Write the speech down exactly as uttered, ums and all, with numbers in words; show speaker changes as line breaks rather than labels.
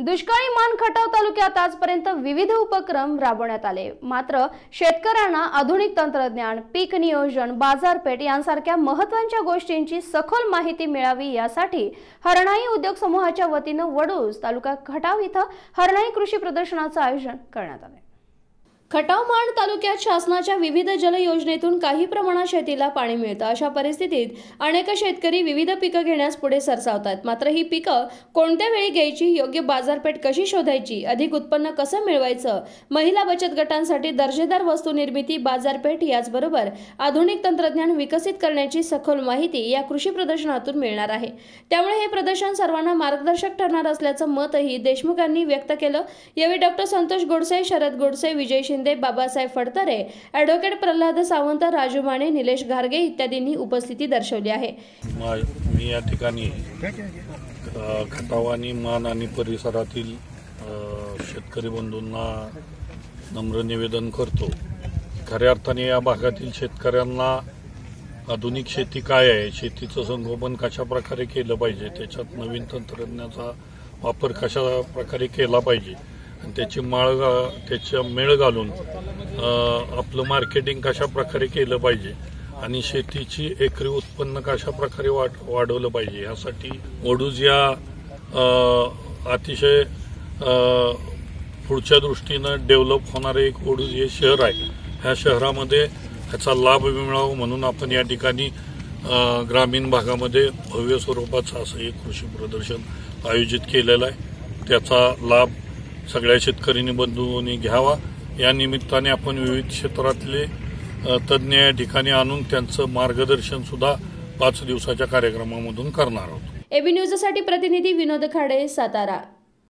दुष्काळी मान खटाव तालुक्यात आजपर्यंत विविध उपक्रम राबवण्यात आले, मात्र शेतकऱ्यांना आधुनिक तंत्रज्ञान, पीक नियोजन, बाजारपेठ यांसारख्या महत्त्वाच्या गोष्टींची सखोल माहिती मिळावी यासाठी हरणाई उद्योग समूहाच्या वतीने वडूज तालुका खटाव इथं हरणाई कृषी प्रदर्शनाचं आयोजन करण्यात आले। खटाव माण तालुक्यात शासनाच्या विविध जल योजनेतून काही प्रमाणात शेतीला पाणी मिळतं। अशा परिस्थितीत अनेक शेतकरी विविध पिकं घेण्यास पुढे सरसावतात। मात्र ही पिकं कोणत्या वेळी घ्यायची, योग्य बाजारपेठ कशी शोधायची, अधिक उत्पन्न कसं मिळवायचं, महिला बचत गटांसाठी दर्जेदार वस्तू निर्मिती, बाजारपेठ याचबरोबर आधुनिक तंत्रज्ञान विकसित करण्याची सखोल माहिती या कृषी प्रदर्शनातून मिळणार आहे। त्यामुळे हे प्रदर्शन सर्वांना मार्गदर्शक ठरणार असल्याचं मतही देशमुख यांनी व्यक्त केलं। यावेळी डॉक्टर संतोष गोडसे, शरद गोडसे, विजय शिंदे, बाबासाहेब फडतरे, ॲडव्होकेट प्रल्हाद सावंत, राजू माने, निलेश घारगे इत्यादींनी उपस्थिती दर्शवली आहे।
मी या ठिकाणी खटाव आणि मान आणि परिसरातील शेतकरी बंधूंना नम्र निवेदन करतो। खऱ्या अर्थाने या भागातील शेतकऱ्यांना आधुनिक शेती काय आहे, शेतीचं संगोपन कशा प्रकारे केलं पाहिजे, त्याच्यात नवीन तंत्रज्ञानाचा वापर कशा प्रकारे केला पाहिजे आणि त्याची माळ त्याच्या मेळ घालून आपलं मार्केटिंग कशा प्रकारे केलं पाहिजे आणि शेतीची एकरी उत्पन्न कशा प्रकारे वाढ वाढवलं पाहिजे यासाठी वडूज या अतिशय पुढच्या दृष्टीनं डेव्हलप होणारे एक वडूज हे शहर आहे। ह्या शहरामध्ये ह्याचा लाभ मिळावा म्हणून आपण या ठिकाणी ग्रामीण भागामध्ये भव्य स्वरूपाचं असं एक कृषी प्रदर्शन आयोजित केलेलं आहे। त्याचा लाभ सगळ्या शेतकरी बंधूंनी घ्यावा। या निमित्ताने आपण विविध क्षेत्रातले तज्ज्ञ या ठिकाणी आणून त्यांचं मार्गदर्शन सुद्धा पाच दिवसाच्या कार्यक्रमामधून करणार आहोत।
एबी न्यूजसाठी प्रतिनिधी विनोद खाडे, सातारा।